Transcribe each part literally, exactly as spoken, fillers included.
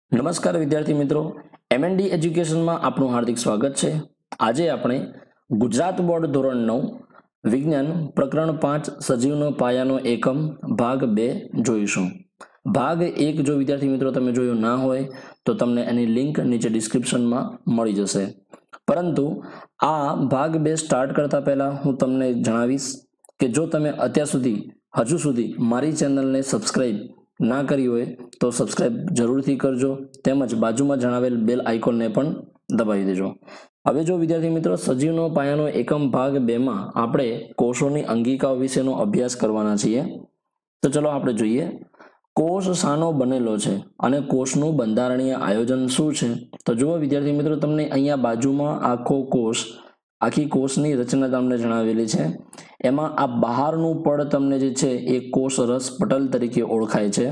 નમસ્કાર વિદ્યાર્થી મિત્રો, એમએનડી એજ્યુકેશનમાં આપનું હાર્દિક સ્વાગત છે। આજે આપણે ગુજરાત બોર્ડ ધોરણ નવ વિજ્ઞાન પ્રકરણ પાંચ સજીવનો પાયાનો એકમ ભાગ બે જોઈશું। ભાગ એક જો વિદ્યાર્થી મિત્રો તમે જોયું ના હોય તો તમને એની લિંક નીચે ડિસ્ક્રિપ્શનમાં મળી જશે। પરંતુ આ ભાગ બે સ્ટાર્ટ કરતા પહેલા હું તમને જણાવીશ કે જો તમે અત્યાર સુધી હજુ સુધી મારી ચેનલને સબસ્ક્રાઇબ ના કરી હોય તો સબસ્ક્રાઇબ જરૂરથી કરજો, તેમજ બાજુમાં જણાવેલ બેલ આઇકોનને પણ દબાવી દેજો। હવે જો વિદ્યાર્થી મિત્રો સજીવનો પાયાનો એકમ ભાગ બે માં આપણે કોષોની અંગિકાઓ વિશેનો અભ્યાસ કરવાના છીએ। તો ચલો આપણે જોઈએ કોષ શાનો બનેલો છે અને કોષનું બંધારણીય આયોજન શું છે। તો જુઓ વિદ્યાર્થી મિત્રો, તમને અહીંયા બાજુમાં આખો કોષ આખી કોષની રચના તમને જણાવેલી છે। એમાં આ બહારનું પડ તમને જે છે એ કોષરસ પટલ તરીકે ઓળખાય છે।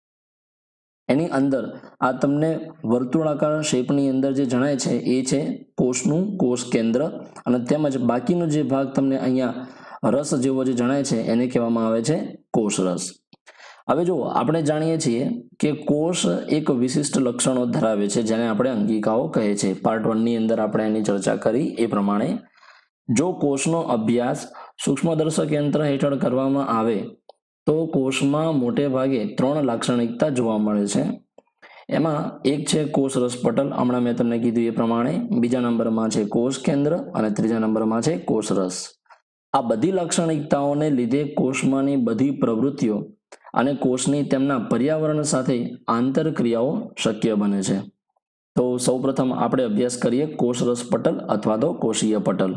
એની અંદર આ તમને વર્તુળાકાર શેપની અંદર જે જણાય છે એ છે કોષનું કોષ કેન્દ્ર, અને તેમજ બાકીનો જે ભાગ તમને અહીંયા રસ જેવો જે જણાય છે એને કહેવામાં આવે છે કોષરસ। હવે જો આપણે જાણીએ છીએ કે કોષ એક વિશિષ્ટ લક્ષણો ધરાવે છે જેને આપણે અંગિકાઓ કહે છે। પાર્ટ વન ની અંદર આપણે એની ચર્ચા કરી એ પ્રમાણે જો કોષનો અભ્યાસ સૂક્ષ્મદર્શક યંત્ર હેઠળ કરવામાં આવે તો કોષમાં મોટે ભાગે ત્રણ લાક્ષણિકતા જોવા મળે છે। એમાં એક છે કોષરસ પટલ, હમણાં મેં તમને કીધું એ પ્રમાણે, બીજા નંબરમાં છે કોષ કેન્દ્ર અને ત્રીજા નંબરમાં છે કોષરસ। આ બધી લાક્ષણિકતાઓને લીધે કોષમાંની બધી પ્રવૃત્તિઓ અને કોષની તેમના પર્યાવરણ સાથે આંતરક્રિયાઓ શક્ય બને છે। તો સૌપ્રથમ આપણે અભ્યાસ કરીએ કોષરસ પટલ અથવા તો કોષીય પટલ।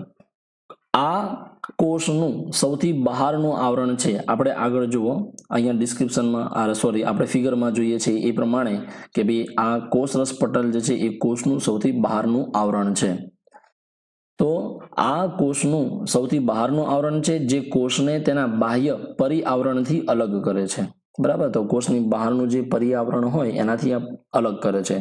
આ કોષનું સૌથી બહારનું આવરણ છે, આપણે આગળ જુઓ અહીંયા ડિસ્ક્રિપ્શનમાં આ સોરી આપણે ફિગરમાં જોઈએ છીએ એ પ્રમાણે કે ભાઈ આ કોષરસ પટલ જે છે એ કોષનું સૌથી બહારનું આવરણ છે। તો આ કોષનું સૌથી બહારનું આવરણ છે જે કોષને તેના બાહ્ય પરિઆવરણથી અલગ કરે છે, બરાબર। તો કોષની બહારનું જે પરિઆવરણ હોય એનાથી આ અલગ કરે છે।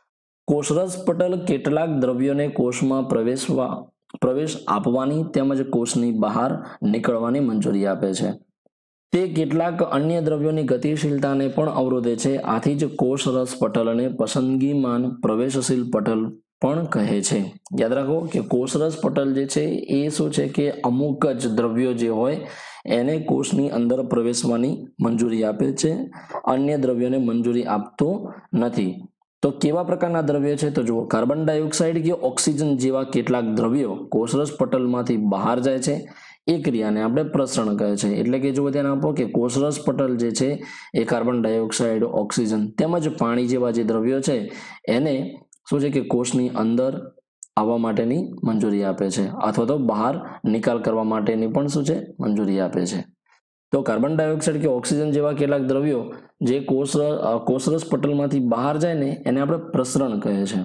કોષરસ પટલ કેટલાક દ્રવ્યોને કોષમાં પ્રવેશવા પ્રવેશ આપવાની તેમજ કોષની બહાર નીકળવાની મંજૂરી આપે છે। તે કેટલાક અન્ય દ્રવ્યોની ગતિશીલતાને પણ અવરોધે છે, આથી જ કોષરસ પટલને પસંદગીમાન પ્રવેશશીલ પટલ પણ કહે છે। યાદ રાખો કે કોષરસ પટલ જે છે એ શું છે કે અમુક જ દ્રવ્યો જે હોય એને કોષની અંદર પ્રવેશવાની મંજૂરી આપે છે, અન્ય દ્રવ્યોને મંજૂરી આપતો નથી। તો કેવા પ્રકારના દ્રવ્યો છે? તો જુઓ કાર્બન ડાયોક્સાઇડ કે ઓક્સિજન જેવા કેટલાક દ્રવ્યો કોષરસ પટલમાંથી બહાર જાય છે, એ ક્રિયાને આપણે પ્રસરણ કહે છે। એટલે કે જો ધ્યાન આપો કે કોષરસ પટલ જે છે એ કાર્બન ડાયોક્સાઇડ, ઓક્સિજન તેમજ પાણી જેવા જે દ્રવ્યો છે એને શું છે કે કોષની અંદર આવવા માટેની મંજૂરી આપે છે, અથવા તો બહાર નિકાલ કરવા માટેની પણ શું છે મંજૂરી આપે છે। તો કાર્બન ડાયોક્સાઇડ કે ઓક્સિજન જેવા કેટલાક દ્રવ્યો જે કોષ કોષરસ પટલમાંથી બહાર જાય ને એને આપણે પ્રસરણ કહે છે।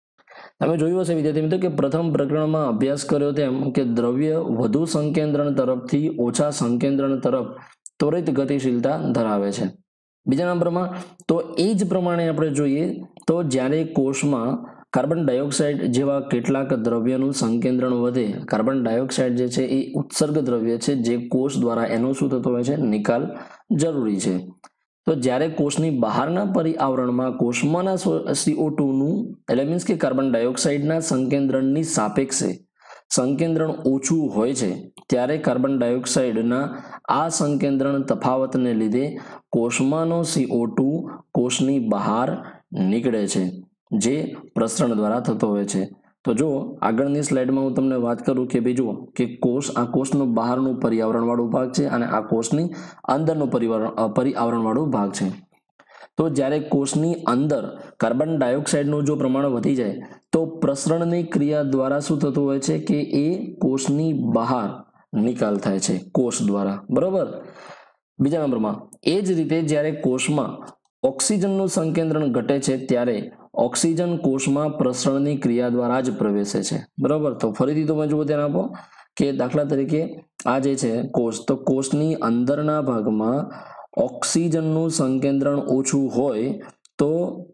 તમે જોયું હશે વિદ્યાર્થી મિત્રો કે પ્રથમ પ્રકરણમાં અભ્યાસ કર્યો તેમ કે દ્રવ્ય વધુ સંકેન્દ્રણ તરફથી ઓછા સંકેન્દ્રણ તરફ ત્વરિત ગતિશીલતા ધરાવે છે। બીજા નંબરમાં તો એ જ પ્રમાણે આપણે જોઈએ તો જ્યારે કોષમાં કાર્બન ડાયોક્સાઇડ જેવા કેટલાક દ્રવ્યનું સંકેન્દ્રણ વધે, કાર્બન ડાયોક્સાઇડ જે છે એ ઉત્સર્ગ દ્રવ્ય છે જે કોષ દ્વારા એનો શું થતો હોય છે નિકાલ જરૂરી છે। તો જ્યારે કોષની બહારના પરિઆવરણમાં કોષમાંના સીઓ ટુ નું એટલે મીન્સ કે કાર્બન ડાયોક્સાઇડના સંકેન્દ્રણની સાપેક્ષે સંકેન્દ્રણ ઓછું હોય છે ત્યારે કાર્બન ડાયોક્સાઇડના આ સંકેન્દ્રણ તફાવતને લીધે કોષમાંનો સીઓ ટુ કોષની બહાર નીકળે છે, જે પ્રસરણ દ્વારા થતો હોય છે। તો જો આગળની સ્લાઇડમાં હું તમને વાત કરું કે ભાઈ જુઓ કે કોષ આ કોષનું બહારનું પર્યાવરણ વાળું ભાગ છે અને આ કોષની અંદરનું પરિવર્તન પરિઆવરણ વાળું ભાગ છે। તો જ્યારે કોષની અંદર કાર્બન ડાયોક્સાઇડનું જો પ્રમાણ વધી જાય તો પ્રસરણની ક્રિયા દ્વારા શું થતું હોય છે કે એ કોષની બહાર નિકાલ થાય છે કોષ દ્વારા, બરોબર। બીજા નંબરમાં એ જ રીતે જ્યારે કોષમાં ઓક્સિજનનું સંકેન્દ્રણ ઘટે છે ત્યારે ઓક્સિજન કોષમાં પ્રસરણની ક્રિયા દ્વારા જ પ્રવેશે છે, બરોબર। તો ફરીથી તમે જુઓ ધ્યાન આપો કે દાખલા તરીકે આ જે છે કોષ, તો કોષની અંદરના ભાગમાં ઓક્સિજનનું સંકેન્દ્રણ ઓછું હોય તો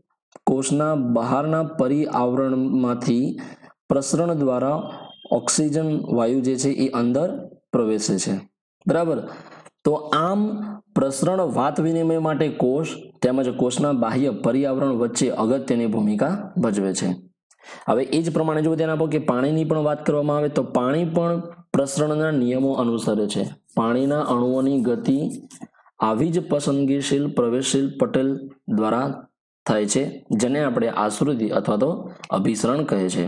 કોષના બહારના પરિઆવરણમાંથી પ્રસરણ દ્વારા ઓક્સિજન વાયુ જે છે એ અંદર પ્રવેશે છે, બરાબર। તો આમ પ્રસરણ વાત વિનિમય માટે કોષ તેમજ કોષના બાહ્ય પર્યાવરણ વચ્ચે અગત્યની ભૂમિકા ભજવે છે. હવે એ જ પ્રમાણે જો ધ્યાન આપો કે પાણીની પણ વાત કરવામાં આવે તો પાણી પણ પ્રસરણના નિયમો અનુસરે છે. પાણીના અણુઓની ગતિ આવી જ પસંદગીશીલ પ્રવેશશીલ પટલ દ્વારા થાય છે, જેને આપણે આશ્રુતિ અથવા તો અભિસરણ કહે છે.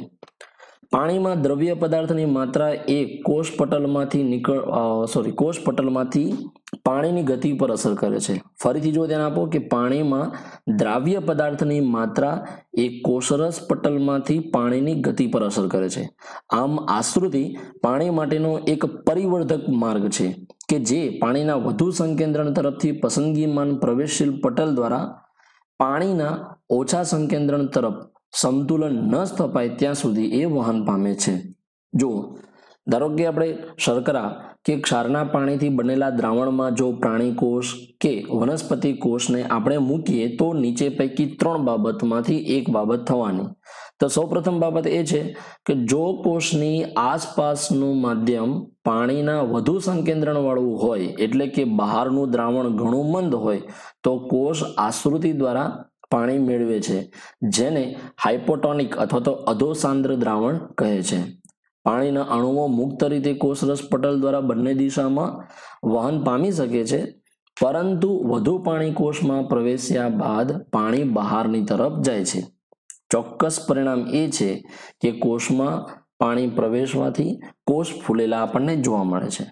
પાણીમાં દ્રવ્ય પદાર્થની માત્રા એ કોષ પટલમાંથી નીકળ સોરી કોષ પટલમાંથી પાણીની ગતિ પર અસર કરે છે. ફરીથી જો ધ્યાન આપો કે પાણીમાં દ્રાવ્ય પદાર્થની માત્રા એ કોષરસ પટલમાંથી પાણીની ગતિ પર અસર કરે છે. આમ આશ્રુતિ પાણી માટેનો એક પરિવર્ધક માર્ગ છે કે જે પાણીના વધુ સંકેન્દ્રણ તરફથી પસંદગીમાન પ્રવેશશીલ પટલ દ્વારા પાણીના ઓછા સંકેન્દ્રણ તરફ સંતુલન ન સ્થપાય ત્યાં સુધી એ વહન પામે છે. જો ધારો કે આપણે શર્કરા કે ક્ષારના પાણીથી બનેલા દ્રાવણમાં જો પ્રાણી કોષ કે વનસ્પતિ કોષને આપણે મૂકીએ તો નીચે પૈકી ત્રણ બાબતમાંથી એક બાબત થવાની. તો સૌપ્રથમ બાબત એ છે કે જો કોષની આસપાસનું માધ્યમ પાણીના વધુ સંકેન્દ્રણ વાળું હોય, એટલે કે બહારનું દ્રાવણ ઘણું મંદ હોય, તો કોષ આશ્રુતિ દ્વારા પાણી મેળવે છે, જેને હાઇપોટોનિક અથવા તો અધોસાંદ્ર દ્રાવણ કહે છે. પાણીના અણુઓ મુક્ત રીતે કોષરસ પટલ દ્વારા બંને દિશામાં વહન પામી શકે છે, પરંતુ વધુ પાણી કોષમાં પ્રવેશ્યા બાદ પાણી બહારની તરફ જાય છે. ચોક્કસ પરિણામ એ છે કે કોષમાં પાણી પ્રવેશવાથી કોષ ફૂલેલા આપણને જોવા મળે છે.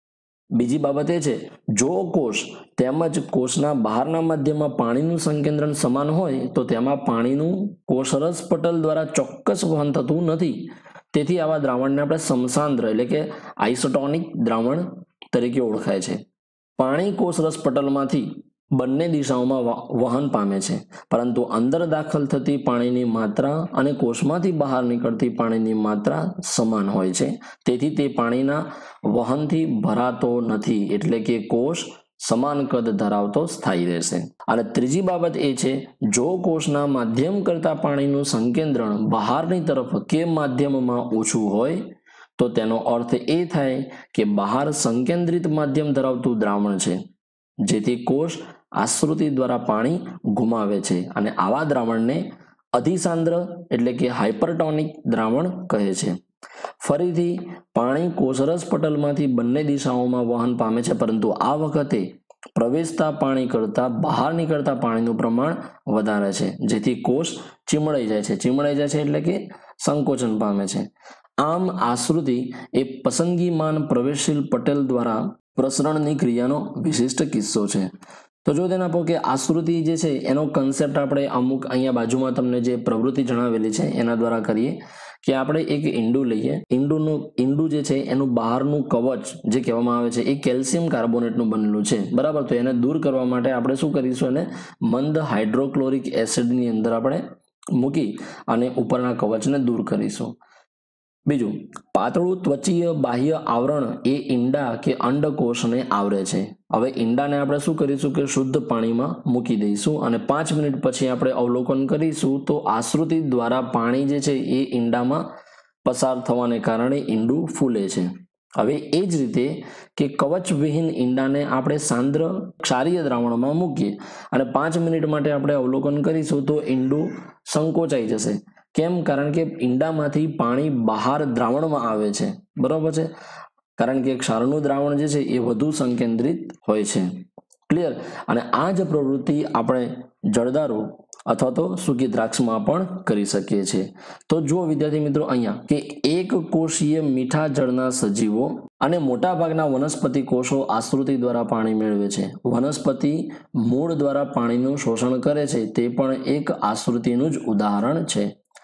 બીજી બાબત એ છે, જો કોષ તેમજ કોષના બહારના માધ્યમમાં પાણીનું સંકેન્દ્રણ સમાન હોય તો તેમાં પાણીનું કોષરસ પટલ દ્વારા ચોક્કસ વહન થતું નથી. તેથી આવા દ્રાવણને આપણે સમસાંદ્ર એટલે કે આઇસોટોનિક દ્રાવણ તરીકે ઓળખાય છે. પાણી કોષરસ પટલમાંથી બંને દિશાઓમાં વહન પામે છે, પરંતુ અંદર દાખલ થતી પાણીની માત્રા અને કોષમાંથી બહાર નીકળતી પાણીની માત્રા સમાન હોય છે. તેથી તે પાણીના વહનથી ભરાતો નથી, એટલે કે કોષ સમાન કદ ધરાવતો સ્થાયી રહેશે. અને ત્રીજી બાબત એ છે, જો કોષના માધ્યમ કરતા પાણીનું સંકેન્દ્રણ બહારની તરફ કે માધ્યમમાં ઓછું હોય તો તેનો અર્થ એ થાય કે બહાર સંકેન્દ્રિત માધ્યમ ધરાવતું દ્રાવણ છે, જેથી કોષ આશ્રુતિ દ્વારા પાણી ગુમાવે છે, અને આવા દ્રાવણને અધિસાંદ્ર એટલે કે હાઇપરટોનિક દ્રાવણ કહે છે. ફરીથી પાણી કોષરસ પટલમાંથી બંને દિશાઓમાં વહન પામે છે, પરંતુ આ વખતે પ્રવેશતા પાણી કરતાં બહાર નીકળતા પાણીનું પ્રમાણ વધારે છે, જેથી કોષ ચીમડાઈ જાય છે. ચીમડાઈ જાય છે એટલે કે સંકોચન પામે છે. આમ આશ્રુતિ એ પસંદગીમાન પ્રવેશશીલ પટલ દ્વારા પ્રસરણની ક્રિયાનો વિશિષ્ટ કિસ્સો છે. તો જો તેને આપો કે આશ્રુતિ જે છે એનો કન્સેપ્ટ આપણે અમુક અહીંયા બાજુમાં તમને જે પ્રવૃત્તિ જણાવેલી છે એના દ્વારા કરીએ કે આપણે એક ઈંડું લઈએ. ઈંડુનું ઈંડું જે છે એનું બહારનું કવચ જે કહેવામાં આવે છે એ કેલ્શિયમ કાર્બોનેટનું બનેલું છે, બરાબર. તો એને દૂર કરવા માટે આપણે શું કરીશું, એને મંદ હાઇડ્રોક્લોરિક એસિડની અંદર આપણે મૂકી અને ઉપરના કવચને દૂર કરીશું. બીજું, પાતળું ત્વચીય બાહ્ય આવરણ એ ઈંડા કે અંડકોષને આવરે છે. હવે ઈંડાને આપણે શું કરીશું કે શુદ્ધ પાણીમાં મૂકી દઈશું અને પાંચ મિનિટ પછી આપણે અવલોકન કરીશું તો આશ્રુતિ દ્વારા પાણી જે છે એ ઈંડામાં પસાર થવાને કારણે ઈંડું ફૂલે છે. હવે એ જ રીતે કે કવચવિહીન ઈંડાને આપણે સાંદ્ર ક્ષારીય દ્રાવણમાં મૂકીએ અને પાંચ મિનિટ માટે આપણે અવલોકન કરીશું તો ઈંડું સંકોચાઈ જશે. કેમ? કારણ કે ઈંડામાંથી પાણી બહાર દ્રાવણમાં આવે છે, બરાબર છે. કારણ કે ક્ષારનું દ્રાવણ જે છે એ વધુ સંકેન્દ્રિત હોય છે. ક્લિયર? અને આ જ પ્રવૃત્તિ આપણે જળદારુ અથવા તો સૂકી દ્રાક્ષમાં પણ કરી શકીએ છીએ. તો જુઓ વિદ્યાર્થી મિત્રો અહીંયા કે એક કોષીય મીઠા જળના સજીવો અને મોટા ભાગના વનસ્પતિ કોષો આશ્રુતિ દ્વારા પાણી મેળવે છે. વનસ્પતિ મૂળ દ્વારા પાણીનું શોષણ કરે છે, તે પણ એક આશ્રુતિનું જ ઉદાહરણ છે.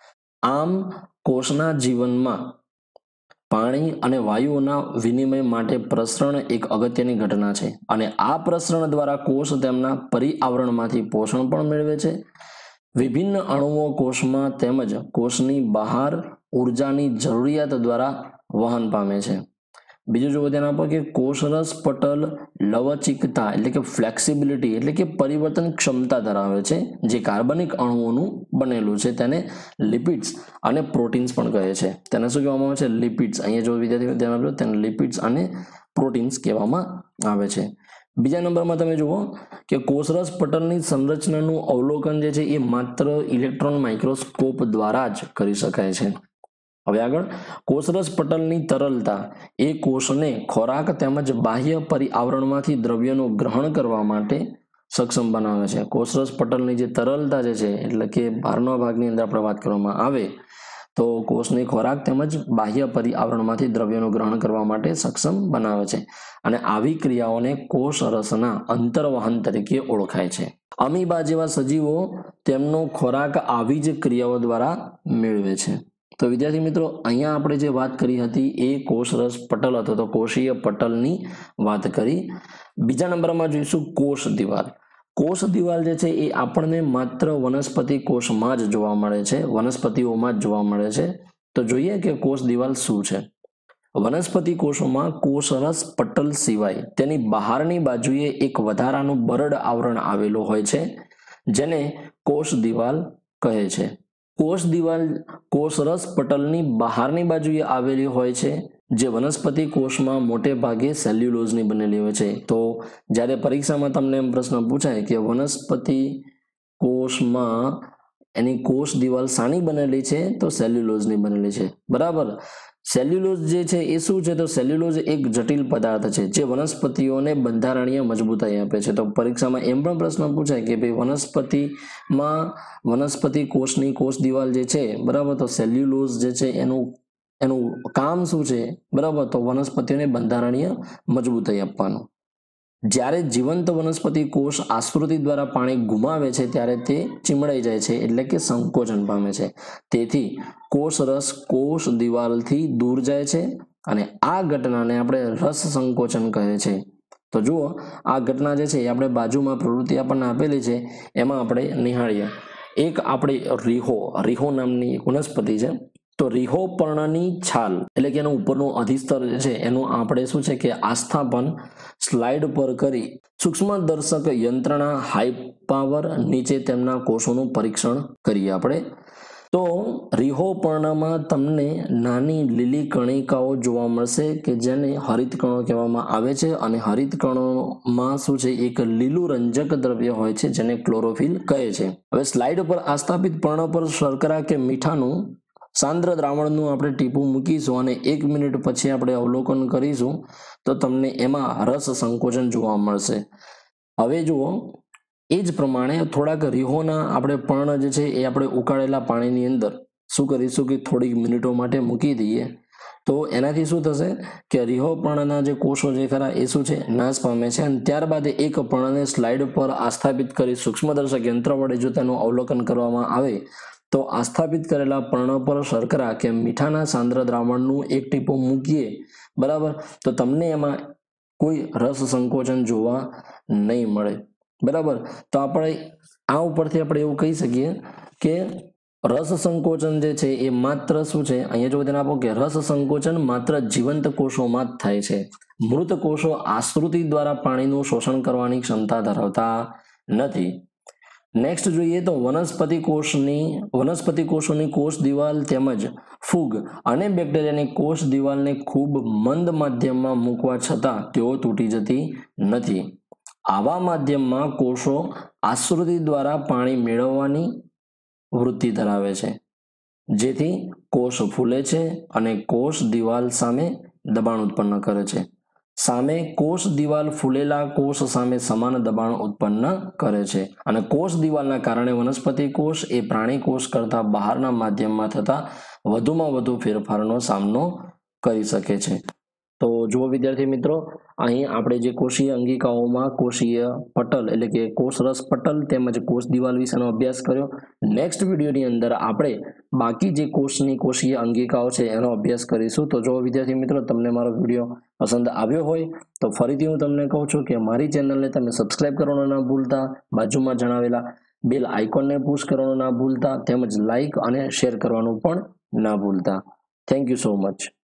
આમ કોષના જીવનમાં પાણી અને વાયુઓના વિનિમય માટે પ્રસરણ એક અગત્યની ઘટના છે અને આ પ્રસરણ દ્વારા કોષ તેમના પરિઆવરણમાંથી પોષણ પણ મેળવે છે. વિભિન્ન અણુઓ કોષમાં તેમજ કોષની બહાર ઉર્જાની જરૂરિયાત દ્વારા વહન પામે છે. બીજું જો ધ્યાન આપો કે કોષરસ પટલ લવચિકતા એટલે કે ફ્લેક્સિબિલિટી એટલે કે પરિવર્તન ક્ષમતા ધરાવે છે, જે કાર્બનિક અણુઓનું બનેલું છે. તેને લિપિડ્સ અને પ્રોટીન્સ પણ કહે છે. તેને શું કહેવામાં આવે છે? લિપિડ્સ. અહીંયા જો વિદ્યાર્થીઓ ધ્યાન આપજો, તેને લિપિડ્સ અને પ્રોટીન્સ કહેવામાં આવે છે. બીજા નંબરમાં તમે જુઓ કે કોષરસ પટલની સંરચનાનું અવલોકન જે છે એ માત્ર ઇલેક્ટ્રોન માઇક્રોસ્કોપ દ્વારા જ કરી શકાય છે. હવે આગળ, કોષરસ પટલની તરલતા એ કોષને ખોરાક તેમજ બાહ્ય પરિઆવરણમાંથી દ્રવ્યનું ગ્રહણ કરવા માટે સક્ષમ બનાવે છે. કોષરસ પટલની જે તરલતા જે છે એટલે કે બહારના ભાગની અંદર આપણે વાત કરવામાં આવે તો કોષને ખોરાક તેમજ બાહ્ય પરિઆવરણમાંથી દ્રવ્યનું ગ્રહણ કરવા માટે સક્ષમ બનાવે છે અને આવી ક્રિયાઓને કોષ રસના અંતર્વહન તરીકે ઓળખાય છે. અમીબા જેવા સજીવો તેમનો ખોરાક આવી જ ક્રિયાઓ દ્વારા મેળવે છે. તો વિદ્યાર્થી મિત્રો, અહીંયા આપણે જે વાત કરી હતી એ કોષરસ પટલ અથવા તો કોષીય પટલની વાત કરી. બીજા નંબરમાં જોઈશું કોષ દિવાલ. કોષ દિવાલ જે છે એ આપણને માત્ર વનસ્પતિ કોષમાં જ જોવા મળે છે, વનસ્પતિઓમાં જ જોવા મળે છે. તો જોઈએ કે કોષ દિવાલ શું છે. વનસ્પતિ કોષોમાં કોષરસ પટલ સિવાય તેની બહારની બાજુએ એક વધારાનું બરડ આવરણ આવેલું હોય છે જેને કોષ દિવાલ કહે છે. કોષ દિવાલ કોષરસ પટલની બહારની બાજુએ આવેલી હોય છે જે વનસ્પતિ કોષમાં મોટે ભાગે સેલ્યુલોઝની બનેલી હોય છે. તો જ્યારે પરીક્ષામાં તમને એમ પ્રશ્ન પૂછાય કે વનસ્પતિ કોષમાં એની કોષ દિવાલ શાની બનેલી છે, તો સેલ્યુલોઝની બનેલી છે. બરાબર. સેલ્યુલોઝ જે છે એ શું છે, તો સેલ્યુલોઝ એક જટિલ પદાર્થ છે જે વનસ્પતિઓને બંધારણીય મજબૂતાઈ આપે છે. તો પરીક્ષામાં એમ પણ પ્રશ્ન પૂછાય કે ભાઈ વનસ્પતિમાં વનસ્પતિ કોષની કોષ દિવાલ જે છે, બરાબર, તો સેલ્યુલોઝ જે છે એનું એનું કામ શું છે, બરાબર, તો વનસ્પતિઓને બંધારણીય મજબૂતાઈ આપવાનું. જ્યારે જીવંત વનસ્પતિ કોષ આશ્રુતિ દ્વારા પાણી ગુમાવે છે ત્યારે તે ચીમડાઈ જાય છે એટલે કે સંકોચન પામે છે. તેથી કોષરસ કોષ દિવાલથી દૂર જાય છે અને આ ઘટનાને આપણે રસ સંકોચન કહે છે. તો જુઓ, આ ઘટના જે છે એ આપણે બાજુમાં પ્રવૃત્તિ આપણને આપેલી છે એમાં આપણે નિહાળીએ. એક આપણે રીહો રીહો નામની વનસ્પતિ છે. તો રીહો પર્ણની છાલ એટલે કે એનું ઉપરનું અધિસ્તર જે છે એનું આપણે શું છે કે આસ્થાપન સ્લાઇડ પર કરી સૂક્ષ્મદર્શક યંત્રણા હાઈ પાવર નીચે તેમના કોષોનું પરીક્ષણ કરીએ આપણે. તો રીહો પર્ણમાં તમને નાની લીલી કણિકાઓ જોવા મળશે કે જેને હરિતકણો કહેવામાં આવે છે અને હરિતકણોમાં શું છે એક લીલું રંજક દ્રવ્ય હોય છે જેને ક્લોરોફિલ કહે છે. હવે સ્લાઇડ પર આસ્થાપિત પર્ણ પર શર્કરા કે મીઠાનું સાંદ્ર દ્રાવણનું આપણે ટીપું મૂકીશું અને એક મિનિટ પછી આપણે અવલોકન કરીશું તો તમને એમાં રસ સંકોચન જોવા મળશે. હવે જુઓ, એ જ પ્રમાણે થોડાક રીહોના આપણે પર્ણ જે છે એ આપણે ઉકાળેલા પાણીની અંદર શું કરીશું કે થોડીક મિનિટો માટે મૂકી દઈએ. તો એનાથી શું થશે કે રીહો પર્ણના જે કોષો જે ખરા એ શું છે નાશ પામે છે અને ત્યારબાદ એક પર્ણને સ્લાઇડ પર આસ્થાપિત કરી સૂક્ષ્મદર્શક યંત્ર વડે જો તેનું અવલોકન કરવામાં આવે તો આસ્થાપિત કરેલા પર્ણ પર શર્કરા કે મીઠાના સાંદ્ર દ્રાવણનું એક ટીપું મૂકીએ, બરાબર, તો તમને એમાં કોઈ રસ સંકોચન જોવા નહીં મળે. બરાબર. તો આપણે આ ઉપરથી આપણે એવું કહી શકીએ કે રસ સંકોચન જે છે એ માત્ર શું છે, અહીંયા જો તેને આપો કે રસ સંકોચન માત્ર જીવંત કોષોમાં જ થાય છે. મૃત કોષો આશ્રુતિ દ્વારા પાણીનું શોષણ કરવાની ક્ષમતા ધરાવતા નથી. નેક્સ્ટ જોઈએ તો વનસ્પતિ કોષની વનસ્પતિ કોષોની કોષ દિવાલ તેમજ ફૂગ અને બેક્ટેરિયાની કોષ દિવાલને ખૂબ મંદ માધ્યમમાં મૂકવા છતાં તેઓ તૂટી જતી નથી. આવા માધ્યમમાં કોષો આશ્રુતિ દ્વારા પાણી મેળવવાની વૃત્તિ ધરાવે છે જેથી કોષ ફૂલે છે અને કોષ દિવાલ સામે દબાણ ઉત્પન્ન કરે છે. સામે કોષ દિવાલ ફૂલેલા કોષ સામે સમાન દબાણ ઉત્પન્ન કરે છે અને કોષ દિવાલના કારણે વનસ્પતિ કોષ એ પ્રાણી કોષ કરતા બહારના માધ્યમમાં થતા વધુમાં વધુ ફેરફારનો સામનો કરી શકે છે. તો જુઓ વિદ્યાર્થી મિત્રો, અહીં આપણે જે કોષીય અંગિકાઓમાં કોષીય પટલ એટલે કે કોષરસ પટલ તેમજ કોષ દિવાલ વિશેનો અભ્યાસ કર્યો. નેક્સ્ટ વિડીયોની અંદર આપણે બાકી જે કોષની કોષીય અંગિકાઓ છે એનો અભ્યાસ કરીશું. તો જો વિદ્યાર્થી મિત્રો તમને મારો વિડીયો પસંદ આવ્યો હોય તો ફરીથી હું તમને કહું છું કે મારી ચેનલને તમે સબસ્ક્રાઇબ કરવાનું ના ભૂલતા, બાજુમાં જણાવેલા બેલ આઇકોનને પુશ કરવાનું ના ભૂલતા તેમજ લાઇક અને શેર કરવાનું પણ ના ભૂલતા. Thank you so much.